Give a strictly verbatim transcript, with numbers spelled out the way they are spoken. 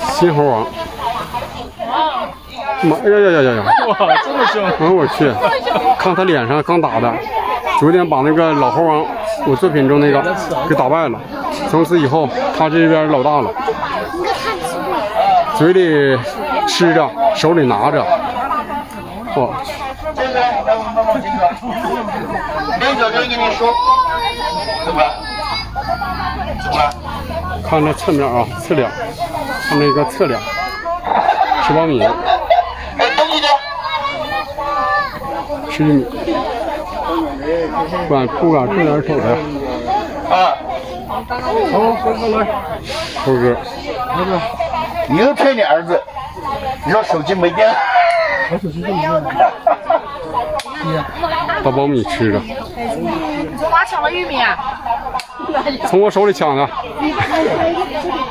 新猴王。妈呀呀呀呀呀！ 哇，这么凶！ 哎我去，看他脸上刚打的，昨天把那个老猴王，我作品中那个给打败了。从此以后，他这边老大了，嘴里吃着，手里拿着。哇！ 这个来，我帮忙这个。连小人跟你说，怎么了？怎么了？ 看这侧面啊，侧脸，看那个侧脸，吃苞米。 哎，东西的。 吃玉米，不敢不敢正脸瞅他。 啊。 好，哥哥来。猴哥， 那个，你又骗你儿子，你说手机没电了。 我手机这么电。把苞米吃着。 你从哪抢的玉米啊？ 从我手里抢的。